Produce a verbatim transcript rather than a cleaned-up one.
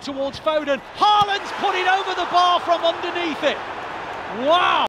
towards Foden. Haaland's put it over the bar from underneath it. Wow!